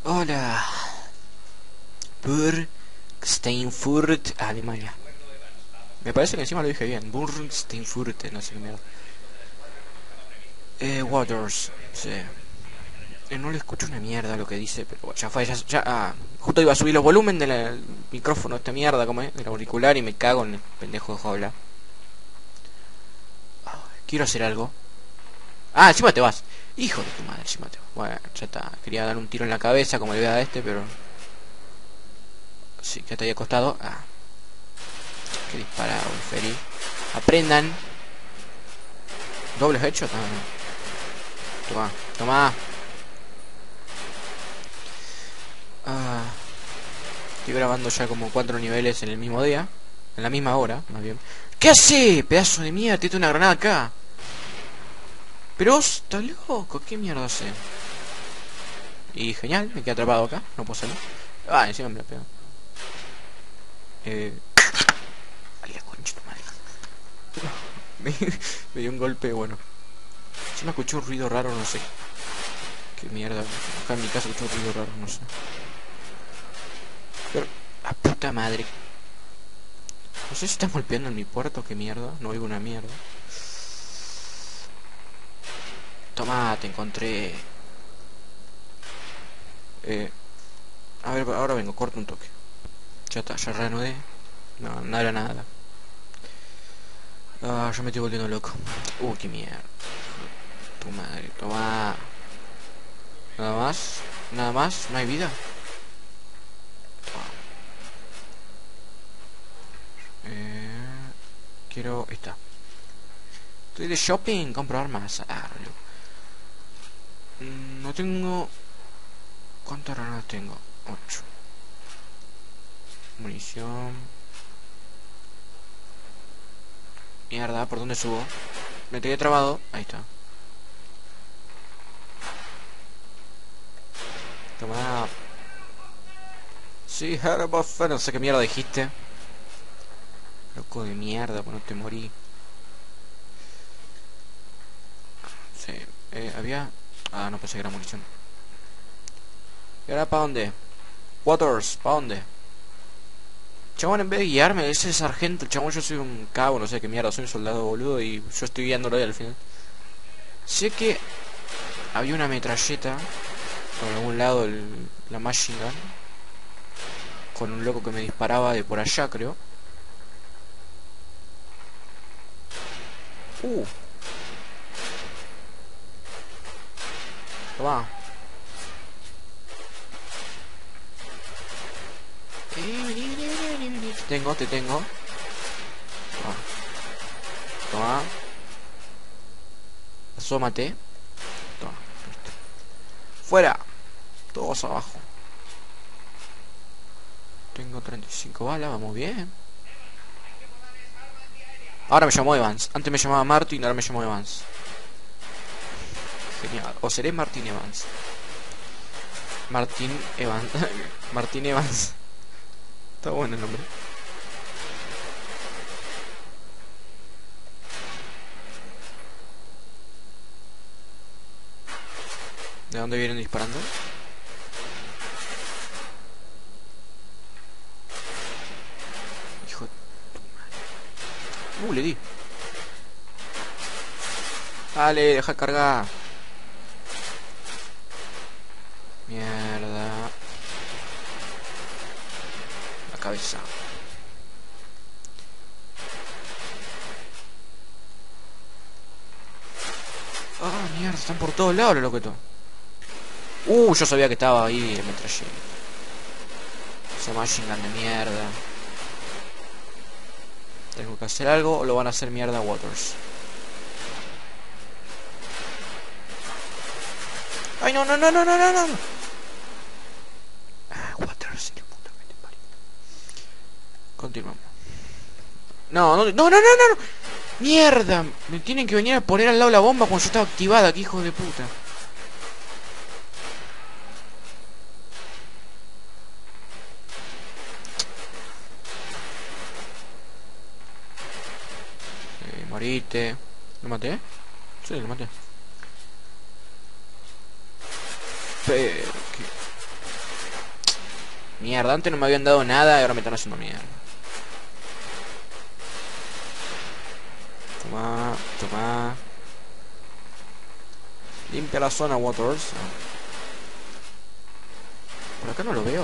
Hola, Steinfurt, Alemania. Me parece que encima lo dije bien. Steinfurt, no sé qué mierda. Waters, sí. No le escucho una mierda lo que dice, pero bueno, ya fue, justo iba a subir los volumen del micrófono, esta mierda, como es, del auricular y me cago en el pendejo de hablar. Quiero hacer algo. Ah, encima te vas. Hijo de tu madre, encima te vas. Bueno, ya está. Quería dar un tiro en la cabeza como le voy a dar a este, pero... Sí, que te haya costado. Ah, qué disparado, infeliz. Aprendan. ¿Dobles hechos? No, no. Toma, toma. Ah, estoy grabando ya como 4 niveles en el mismo día. En la misma hora, más bien. ¿Qué hace? Pedazo de mierda, tiene una granada acá. Pero vos, estás loco, ¿qué mierda hace? Y genial, me quedé atrapado acá, no puedo salir. Ah, encima me la pego. Ay, la concha de tu madre. me, me dio un golpe, bueno. Si me escuché un ruido raro, no sé. ¿Qué mierda? Acá en mi casa escuché un ruido raro, no sé. Pero, la puta madre. No sé si están golpeando en mi puerto, qué mierda. No oigo una mierda. Toma, te encontré. Eh, a ver, ahora vengo, corto un toque. Ya está, ya reanudé. No, no era nada. Ah, yo me estoy volviendo loco. Qué mierda. Tu madre, toma. Nada más, nada más, no hay vida. Eh, quiero esta. Estoy de shopping, compro armas. No tengo. ¿Cuántas granadas tengo? 8. Munición. Mierda, ¿por dónde subo? Me quedé trabado. Ahí está. Toma. Sí, Herbuff. No sé qué mierda dijiste. Loco de mierda, pues no te morí. Sí. Había... Ah, no pensé que era munición. ¿Y ahora para dónde? Waters, ¿para dónde? Chabón, en vez de guiarme, ese sargento, chabón, yo soy un cabo, no sé qué mierda, soy un soldado boludo y yo estoy guiándolo ahí al final. Sé que había una metralleta por algún lado, la machine gun, con un loco que me disparaba de por allá, creo. Uh, Toma. Te tengo. Toma. Toma. Asómate. Toma. Listo. Fuera. Todos abajo. Tengo 35 balas, vamos bien. Ahora me llamo Evans. Antes me llamaba Martin, ahora me llamo Evans. Genial. O seré Martin Evans. Martin Evans. Martin Evans. Está bueno el nombre. ¿De dónde vienen disparando? Hijo de tu madre. Le di. Dale, deja cargar. Mierda. La cabeza. Ah, mierda, están por todos lados los loquetos. Yo sabía que estaba ahí el metralleta. Esa machine gun de mierda. Tengo que hacer algo o lo van a hacer mierda Waters. Ay, no, no, no, no, no, no, no. Waters, el puta que te parió. Continuamos. No, no, no, no, no, no, no. Mierda. Me tienen que venir a poner al lado la bomba cuando yo estaba activada, que hijo de puta. Morite. ¿Lo maté? Sí, lo maté. Pero... ¿qué? Mierda, antes no me habían dado nada y ahora me están haciendo mierda. Toma, toma. Limpia la zona, Waters. Por acá no lo veo.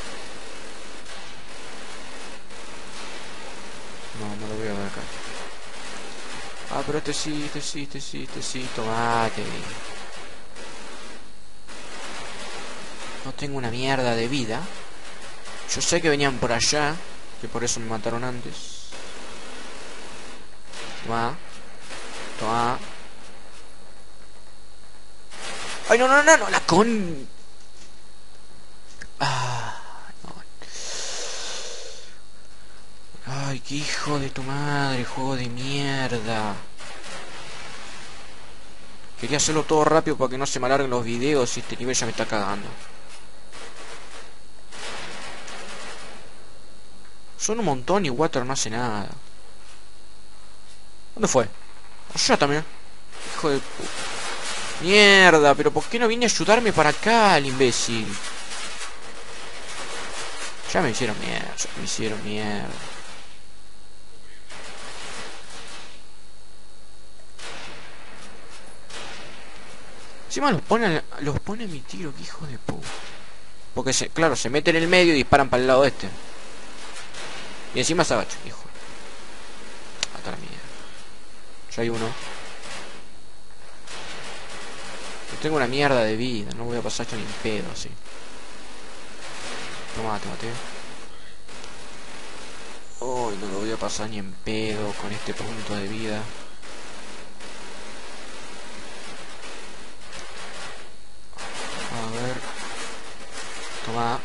No lo veo de acá. Ah, pero este sí. Tomate. No tengo una mierda de vida. Yo sé que venían por allá, que por eso me mataron antes. Toma. Toma. Ay, no, la con... Ah, no. Ay, qué hijo de tu madre, juego de mierda. Quería hacerlo todo rápido para que no se me alarguen los videos y este nivel ya me está cagando. Son un montón y Water no hace nada. ¿Dónde fue? Allá también. Hijo de... Mierda, pero ¿por qué no viene a ayudarme para acá el imbécil? Ya me hicieron mierda. Encima los pone a mi tiro, que hijo de puta. Porque claro, se meten en el medio y disparan para el lado este. Y encima se agacha, hijo. Hasta la mierda. Ya hay uno. Yo tengo una mierda de vida, no voy a pasar esto ni en pedo, así. Tomate. Uy, no lo voy a pasar ni en pedo con este punto de vida. A ver. Toma.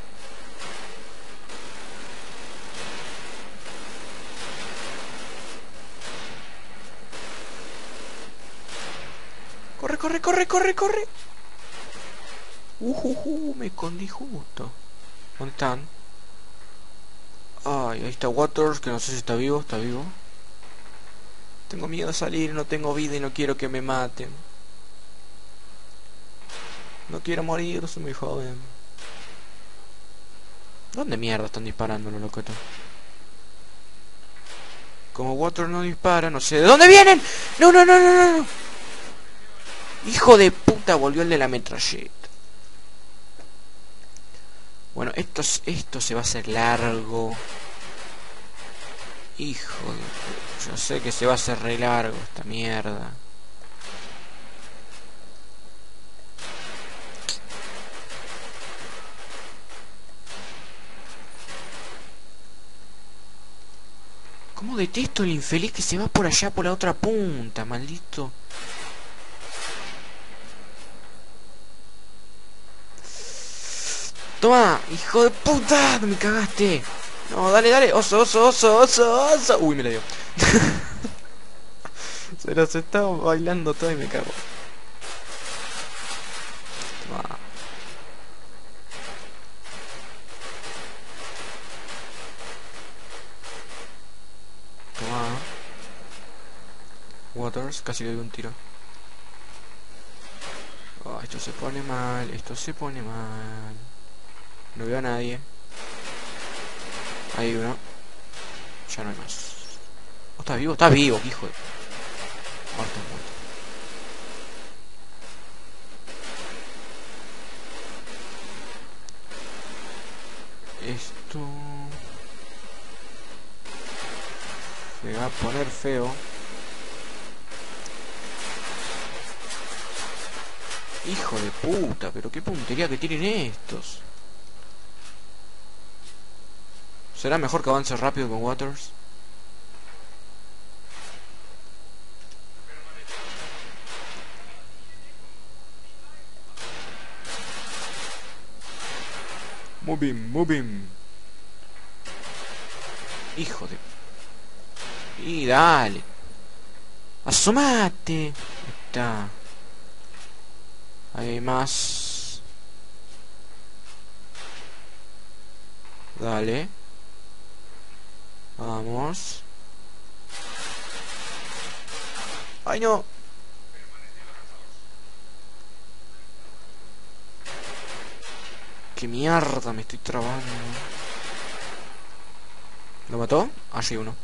Corre. Me escondí justo. ¿Dónde están? Ay, ahí está Waters, que no sé si está vivo. Tengo miedo de salir, no tengo vida y no quiero que me maten. No quiero morir, soy muy joven. ¿Dónde mierda están disparando los locotos? Como Waters no dispara, no sé de dónde vienen. No. Hijo de puta, volvió el de la metralleta. Bueno, esto se va a hacer largo. Hijo de... Yo sé que se va a hacer re largo esta mierda. ¿Cómo detesto el infeliz que se va por allá por la otra punta, maldito? Toma, hijo de puta, me cagaste. No, dale, oso. Uy, me la dio. Se los estaba bailando todo y me cago. Toma. Toma. Waters, casi le doy un tiro. Oh, esto se pone mal. No veo a nadie. Hay uno. Ya no hay más. Oh, está vivo, hijo de... Muerto. Esto... se va a poner feo. Hijo de puta, pero qué puntería que tienen estos. ¿Será mejor que avance rápido con Waters? Move him. Hijo de... Y dale. Asomate. Ahí está. Hay más. Dale. Vamos. ¡Ay, no! qué mierda, me estoy trabando. ¿Lo mató? Ah, sí, uno.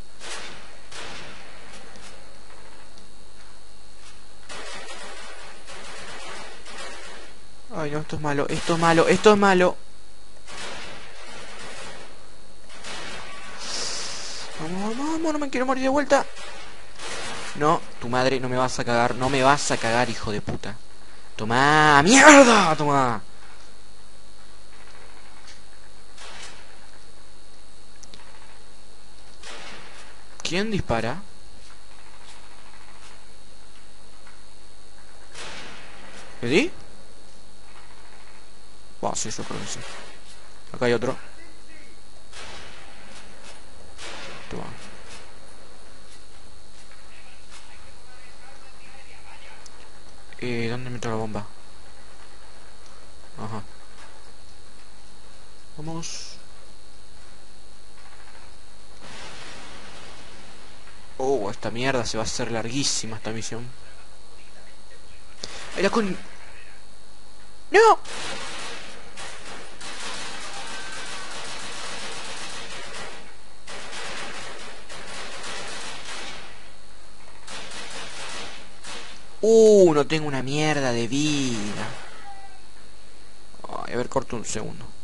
Ay, no, esto es malo, esto es malo, esto es malo. Vamos, vamos, vamos, no me quiero morir de vuelta. No, tu madre, no me vas a cagar, no me vas a cagar, hijo de puta. Toma, mierda, toma. ¿Quién dispara? ¿Le di? Buah, sí, yo creo que sí. Acá hay otro. Toma. ¿Dónde meto la bomba? Ajá. Vamos. Oh, esta mierda se va a hacer larguísima esta misión. ¡Era con... ¡No! No tengo una mierda de vida. Ay, a ver, corto un segundo.